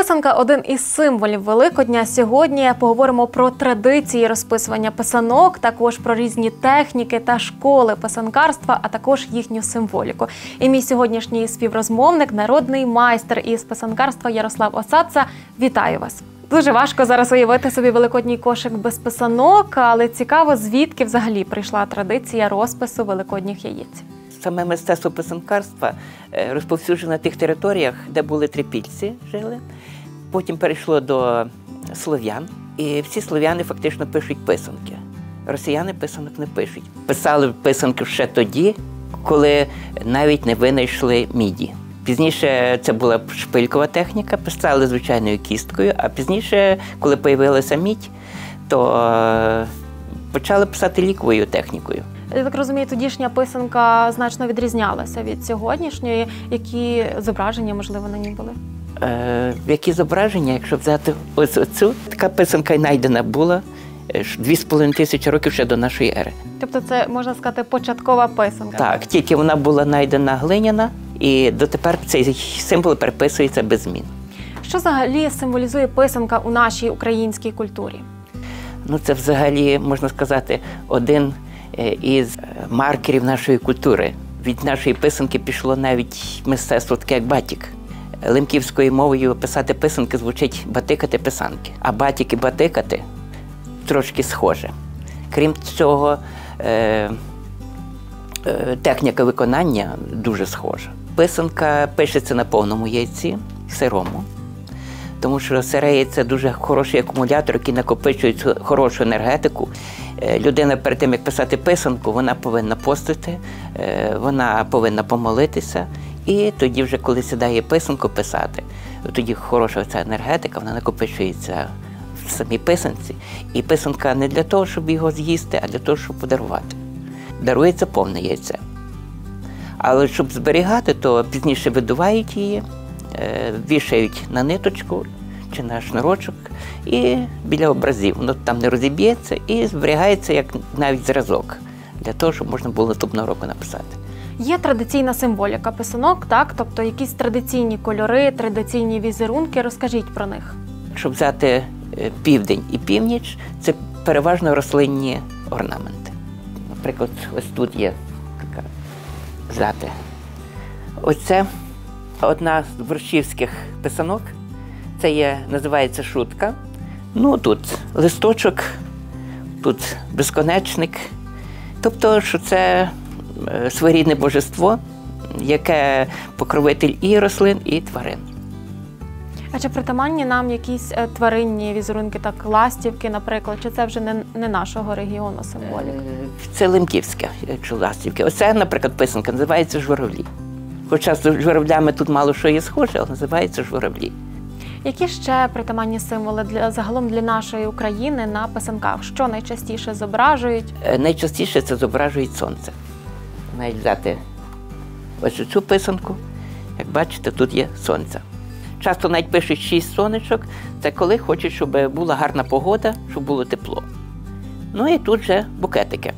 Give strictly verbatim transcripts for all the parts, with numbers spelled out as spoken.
Писанка – один із символів Великодня. Сьогодні поговоримо про традиції розписування писанок, також про різні техніки та школи писанкарства, а також їхню символіку. І мій сьогоднішній співрозмовник – народний майстер із писанкарства Ярослав Осадца. Вітаю вас! Дуже важко зараз уявити собі великодній кошик без писанок, але цікаво, звідки взагалі прийшла традиція розпису великодніх яєць. Саме мистецтво писанкарства розповсюджено на тих територіях, де були трипільці, жили. Потім перейшло до слов'ян, і всі слов'яни фактично пишуть писанки. Росіяни писанок не пишуть. Писали писанки ще тоді, коли навіть не винайшли міді. Пізніше це була шпилькова техніка, писали звичайною кісткою, а пізніше, коли з'явилася мідь, то почали писати ліковою технікою. Я так розумію, тодішня писанка значно відрізнялася від сьогоднішньої. Які зображення, можливо, на ній були? Е, які зображення, якщо взяти ось оцю, така писанка й знайдена була дві з половиною тисячі років ще до нашої ери. Тобто це, можна сказати, початкова писанка? Так, тільки вона була знайдена глиняна, і дотепер цей символ переписується без змін. Що взагалі символізує писанка у нашій українській культурі? Ну, це взагалі, можна сказати, один із маркерів нашої культури. Від нашої писанки пішло навіть мистецтво таке, як батік. Лемківською мовою писати писанки звучить батикати писанки, а батік і батикати трошки схоже. Крім цього, е, е, техніка виконання дуже схожа. Писанка пишеться на повному яйці, сирому, тому що сире яйце – дуже хороший акумулятор, який накопичує хорошу енергетику. Людина перед тим, як писати писанку, вона повинна постити, вона повинна помолитися. І тоді вже, коли сідає писанку писати, тоді хороша ця енергетика, вона накопичується в самій писанці. І писанка не для того, щоб його з'їсти, а для того, щоб подарувати. Дарується повне яйце. Але щоб зберігати, то пізніше видувають її, вішають на ниточку чи на шнурочок і біля образів. Воно там не розіб'ється і зберігається як навіть зразок, для того, щоб можна було наступного року написати. Є традиційна символіка писанок, так? Тобто якісь традиційні кольори, традиційні візерунки. Розкажіть про них. Щоб взяти південь і північ, це переважно рослинні орнаменти. Наприклад, ось тут є така взяти. Оце одна з борщівських писанок. Це є, називається шутка. Ну, тут листочок, тут безконечник. Тобто, що це своєрідне божество, яке покровитель і рослин, і тварин. А чи притаманні нам якісь тваринні візерунки, так, ластівки, наприклад, чи це вже не, не нашого регіону символіка? Це лемківське, якщо ластівки. Оце, наприклад, писанка називається журавлі. Хоча з журавлями тут мало що є схоже, але називається журавлі. Які ще притаманні символи для, загалом для нашої України на писанках? Що найчастіше зображують? Найчастіше це зображують сонце. Навіть взяти ось цю писанку, як бачите, тут є сонце. Часто навіть пишуть шість сонечок, це коли хочуть, щоб була гарна погода, щоб було тепло. Ну і тут вже букетики.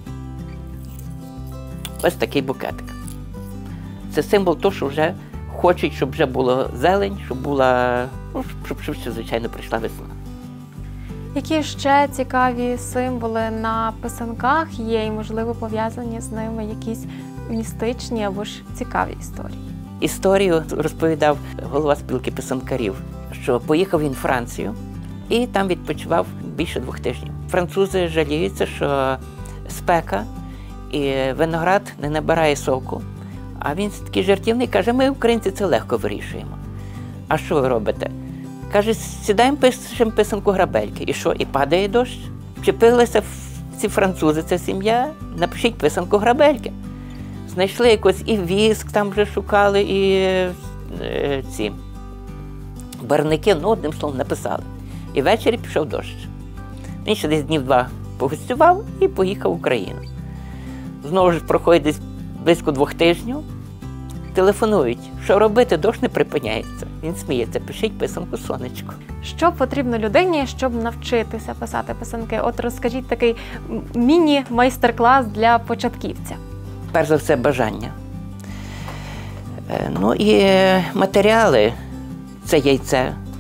Ось такий букетик. Це символ того, що вже хочуть, щоб вже було зелень, щоб була, ну, щоб, щоб ще, звичайно, прийшла весна. Які ще цікаві символи на писанках є і, можливо, пов'язані з ними якісь містичні або ж цікаві історії? Історію розповідав голова спілки писанкарів, що поїхав він в Францію і там відпочивав більше двох тижнів. Французи жаліються, що спека і виноград не набирає соку. А він такий жартівний, каже, ми, українці, це легко вирішуємо. А що ви робите? Каже, сідаємо, пишемо писанку грабельки. І що? І падає дощ. Вчепилися ці французи, ця сім'я, напишіть писанку грабельки. Знайшли якось і віск, там вже шукали, і е, ці барники, ну, одним словом, написали. І ввечері пішов дощ. Він ще десь днів два погостював і поїхав в Україну. Знову ж проходить десь близько двох тижнів, телефонують, що робити, дощ не припиняється. Він сміється, пишіть писанку сонечко. Що потрібно людині, щоб навчитися писати писанки? От розкажіть такий міні-майстер-клас для початківця. Перш за все, бажання. Ну і матеріали – це яйце,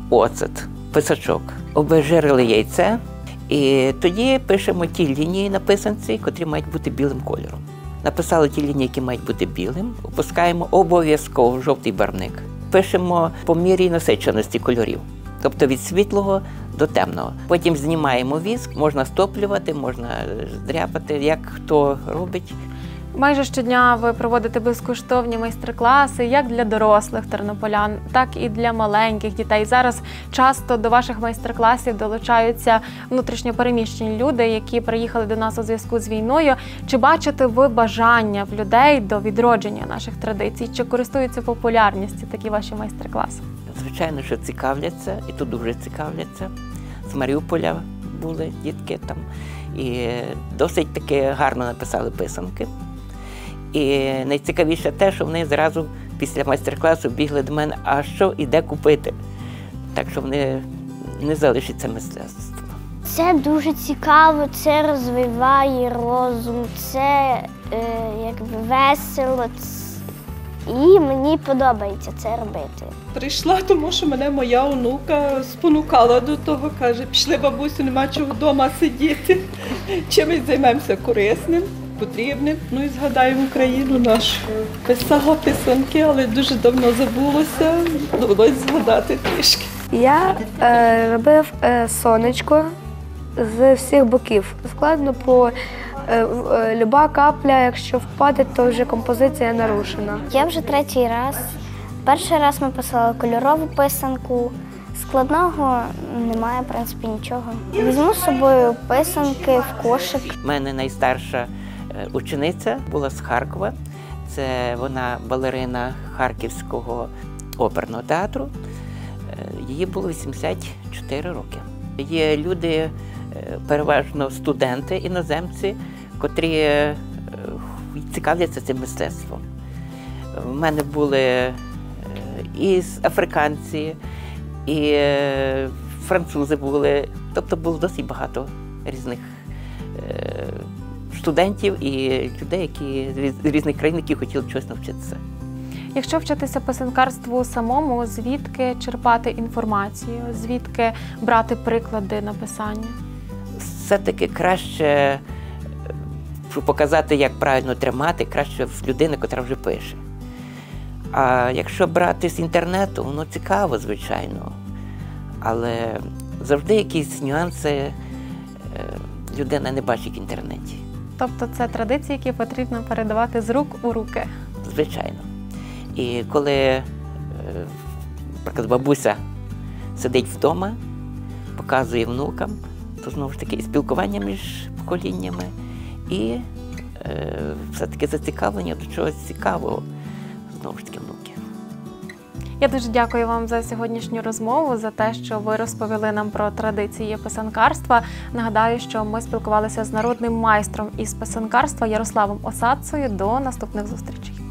оцет, писачок. Обезжирили яйце і тоді пишемо ті лінії на писанці, котрі мають бути білим кольором. Написали ті лінії, які мають бути білим, опускаємо обов'язково в жовтий барвник. Пишемо по мірі насиченості кольорів, тобто від світлого до темного. Потім знімаємо віск, можна стоплювати, можна дряпати, як хто робить. Майже щодня ви проводите безкоштовні майстер-класи як для дорослих тернополян, так і для маленьких дітей. Зараз часто до ваших майстер-класів долучаються внутрішньопереміщені люди, які приїхали до нас у зв'язку з війною. Чи бачите ви бажання в людей до відродження наших традицій? Чи користуються популярністю такі ваші майстер-класи? Звичайно, що цікавляться, і тут дуже цікавляться. З Маріуполя були дітки там, і досить таки гарно написали писанки. І найцікавіше те, що вони зразу після майстер-класу бігли до мене, а що і де купити. Так що вони не залишаться мистецтво. Це дуже цікаво, це розвиває розум, це е, якби весело. І мені подобається це робити. Прийшла, тому що мене моя онука спонукала до того, каже, пішли, бабусю, нема чого вдома сидіти. Чимось займемося корисним, потрібним. Ну і згадаємо Україну нашу. Писала писанки, але дуже давно забулося, довелося згадати трішки. Я е, робив е, сонечко з всіх боків. Складно, бо е, е, люба капля, якщо впаде, то вже композиція нарушена. Я вже третій раз. Перший раз ми писали кольорову писанку. Складного немає, в принципі, нічого. Візьму з собою писанки в кошик. У мене найстарша учениця була з Харкова. Це вона балерина Харківського оперного театру. Їй було вісімдесят чотири роки. Є люди, переважно студенти, іноземці, котрі цікавляться цим мистецтвом. У мене були і африканці, і французи були. Тобто було досить багато різних студентів і людей, які з різних країн, які хотіли чогось навчитися. Якщо вчитися писанкарству самому, звідки черпати інформацію, звідки брати приклади написання? Все-таки краще, щоб показати, як правильно тримати, краще в людини, яка вже пише. А якщо брати з інтернету, воно цікаво, звичайно, але завжди якісь нюанси людина не бачить в інтернеті. Тобто це традиції, які потрібно передавати з рук у руки? Звичайно. І коли, наприклад, бабуся сидить вдома, показує внукам, то знову ж таки і спілкування між поколіннями, і е, все-таки зацікавлення до чогось цікавого, знову ж таки, внуків. Я дуже дякую вам за сьогоднішню розмову, за те, що ви розповіли нам про традиції писанкарства. Нагадаю, що ми спілкувалися з народним майстром із писанкарства Ярославом Осадцею. До наступних зустрічей.